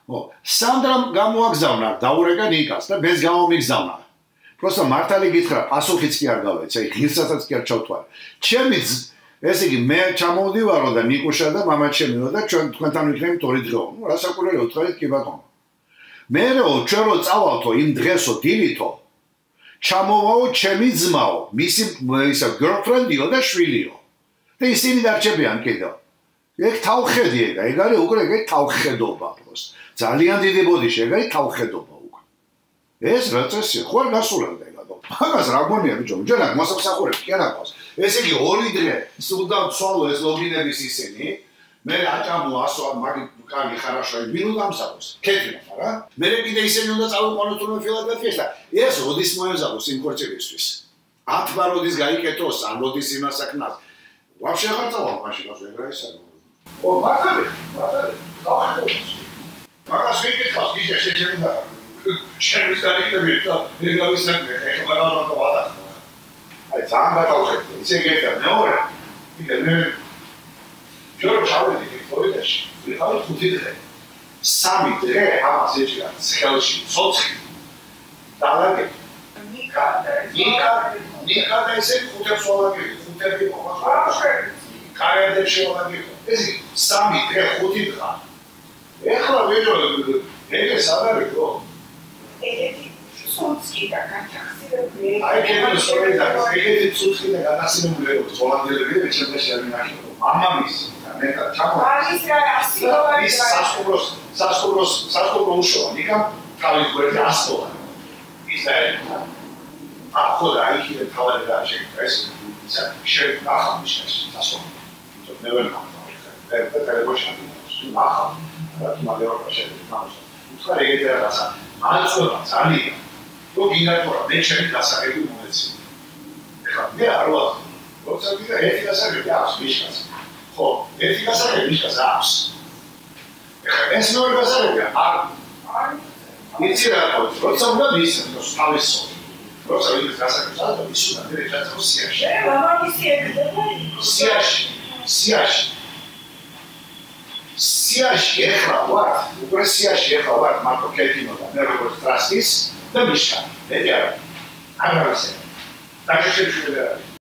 სანდრამ გამოაგზავნა დაურეკა ნიკას და მეც გამომიგზავნა. Просто მართალი გითხრა, პასუხიც კი არ გავეცე, ღირსაცაც კი არ ჩავთვალე. ჩემი ესე იგი მე ჩამოვდივარო და ნიკუშა და მამაჩემიო და ჩვენ თქვენთან ვიქნებით 2 დღეო. რა საკურველი უთხარით კი ბატონო. მერეო ჩვენ რო წავალთო იმ დღესო დილითო ჩამოვაო ჩემი ძმაო, მისი ისა girlfriend-იო და შვილიო. და ისინი დარჩებიან კიდევ. ეგ თავხედი ეგ არის უკვე ეგ თავხედობა просто. ძალიან დიდი ბოდიში ეგ არის თავხედობა უკვე. ეს რა წესია, ხო არ გასულელდა ეგადო. მაგას რა გონია ბიჭო, ჯერ აქ მოსამსახურებს კი არ აქვს. ესე იგი 2 დღე სულ დავცვალო ეს ლოგინების ისინი. მე აჭამო ასო მაგი კარგი ხარაშო მინუდამსახურს. კეთილმა რა. მე კიდე ისინი უნდა წავიყვანოთ თუნდაც ფილადელფიაში და ეს როდის მოეზავოს იმ კორჩებისთვის. 10 ბარ როდის გაიკეთოს, ან როდის იმას აკნას. Вообще хотел машину заиграть. О, махали. Магас видит, как здесь сидит на. Чем стоит на месте? Не говорит, это мало то вода. А сам готов. Все говорят, не ора. И не. Что чавли, поедешь? Приходит куда-то. Сами дре, а сейчас схелши, соцки. Далеко. Никогда ესე ხუთებს ვალაგები, ხუთები მოხდა. კარიერებში ვალაგები. ეს 3 დღე 5 დღე. ეხლა ვიდეო ეგეს არ არის ხო? ეგეთი სუცკი და განახსენებული. აი ეს სწორი და ეგეთი სუცკი და განახსენებული ვოლანტიელები ეჩემეში არ მინახილო. მამამის და მე და ჩაკო. არის რა ასწავლა. ის სასკოლო უშუალო. ნიკამ თავის გვერდზე ასწავლა. ის არის ახლა აიქიდე თავად დააშეკა ეს შეიძლება ახამიშეს დასო მე ვერ გამოვიდა და ტელეფონში ახლა რა თმადება შეიძლება უცხო ეგეთი რაღაცა მალწოლა ძალიან თუ გინდატორა მე ჩემი დასაგები მომეცი ეხლა მე არ ვარ როცა ვიდა ერთი დასაგები აქვს მიშკას ხო ერთი დასაგები მიშკას აქვს ეხლა ეს ნոր დასაგები არ იცი რა როცა უნდა მისცემ თავისო Просто видишь, как сказать, что еще надо решать сиаши. Мама сиаши ехала, уже сиаши ехала, Марко Кельтино, да, не трастис, да мишка, это я. Аграрсе. Так что